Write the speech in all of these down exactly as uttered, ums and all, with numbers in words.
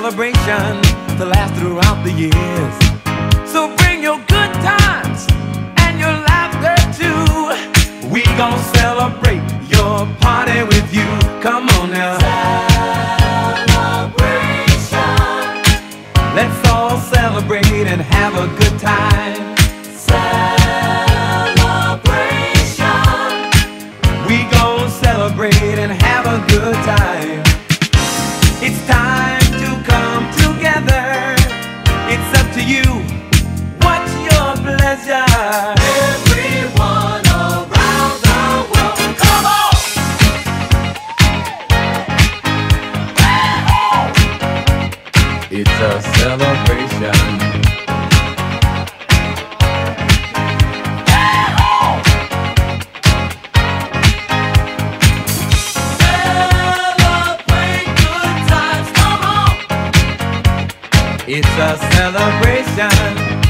celebration to last throughout the years. So bring your good times and your laughter too. We gon' celebrate your party with you. Come on now. Celebration. Let's all celebrate and have a good time. Celebration. We gon' celebrate and have a good time. It's time to come together. It's up to you. What's your pleasure? Everyone around the world, come on! It's a celebration. It's a celebration.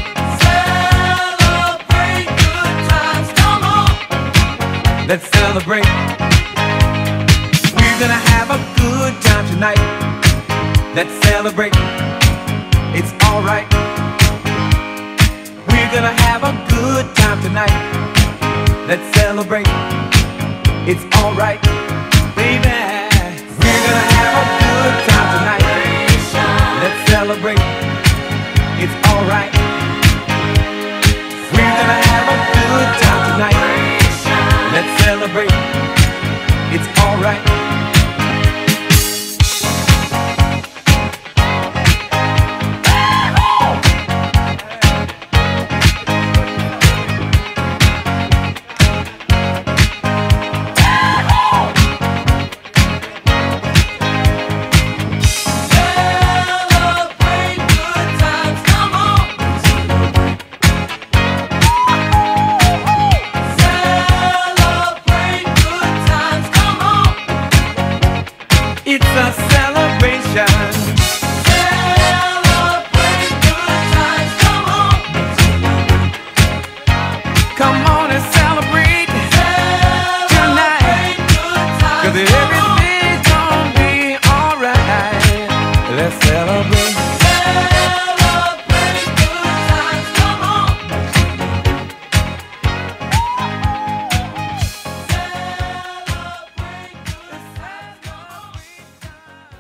Celebrate good times, come on. Let's celebrate. We're gonna have a good time tonight. Let's celebrate. It's alright. We're gonna have a good time tonight. Let's celebrate. It's alright, baby. We're gonna have a good time tonight. Let's celebrate. It's alright. We're gonna have a good time tonight. Let's celebrate. It's alright. It's a celebration. Celebrate good times, come on. Come on and celebrate, celebrate tonight. Cause everything's gonna be alright. Let's celebrate. Celebrate good times, come on. Celebrate good times, come on.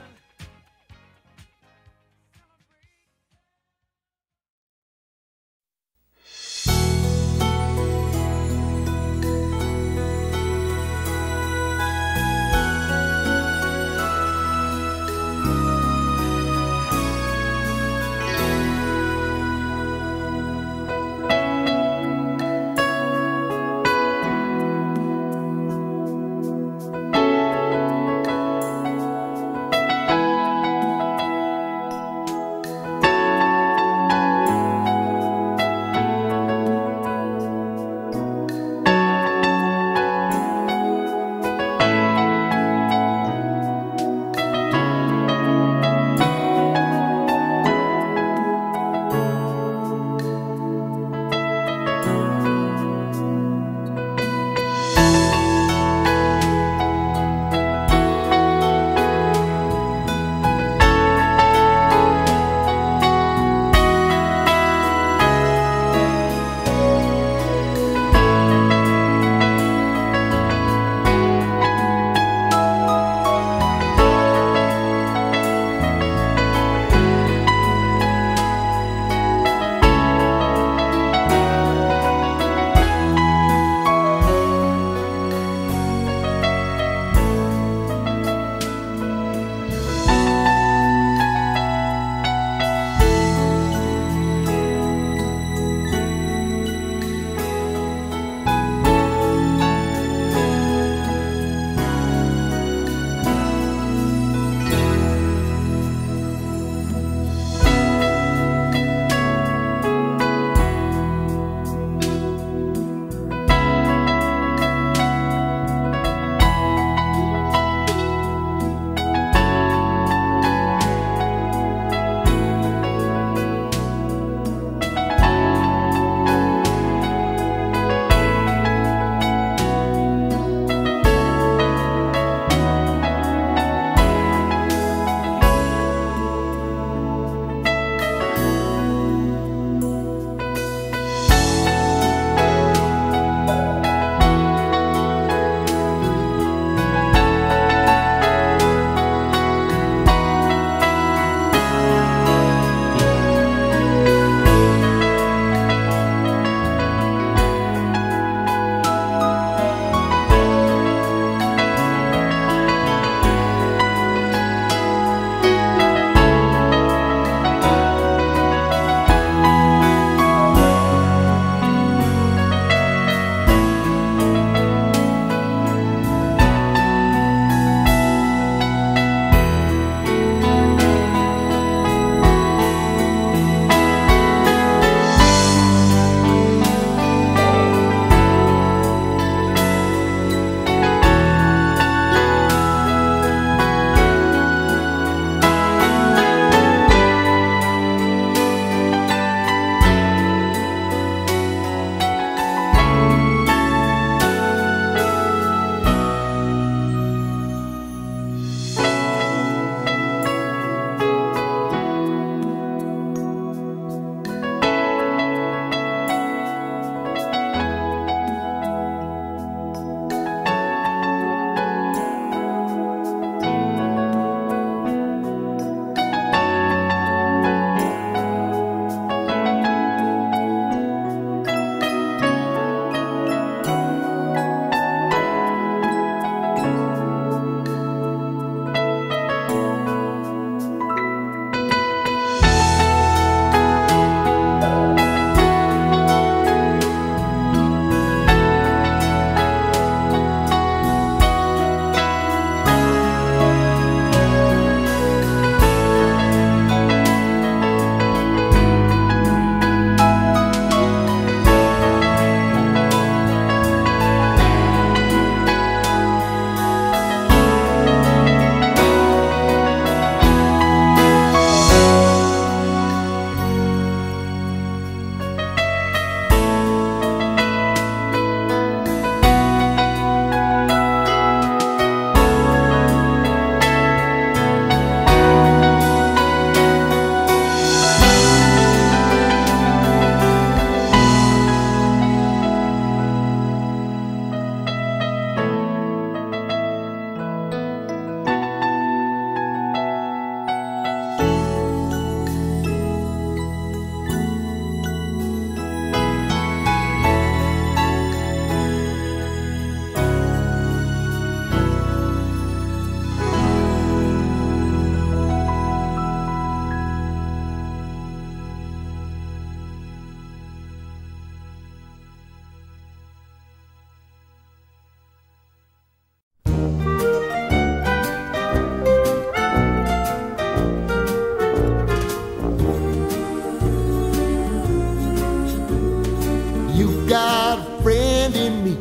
in me.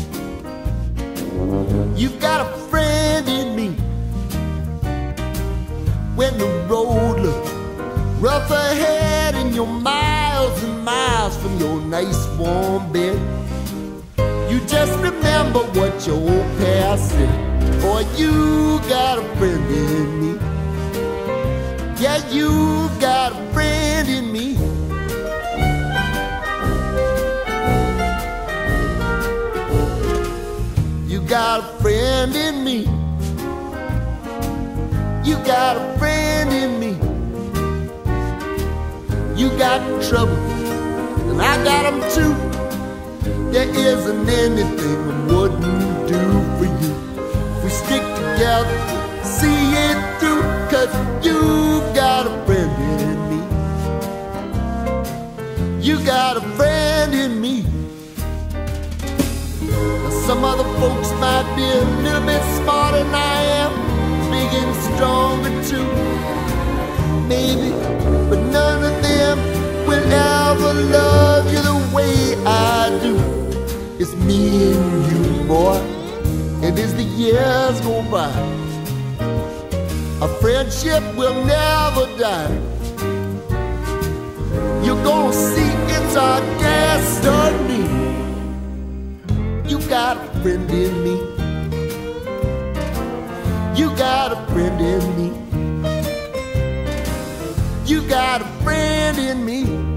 You've got a friend in me. When the road looks rough ahead and you're miles and miles from your nice warm bed, you just remember what your old past said. Boy, you got a friend in me. Yeah, you got a friend in me. You got a friend in me. You got a friend in me. You got trouble, and I got them too. There isn't anything I wouldn't do for you. If we stick together, see it through, 'cause you got a friend in me. You got a friend in me. Now some other folks might be a little bit smarter than I am, big and stronger too, maybe, but none of them will ever love you the way I do. It's me and you, boy, and as the years go by, our friendship will never die. You're gonna see it's our destiny. You got a friend in me. You got a friend in me. You got a friend in me.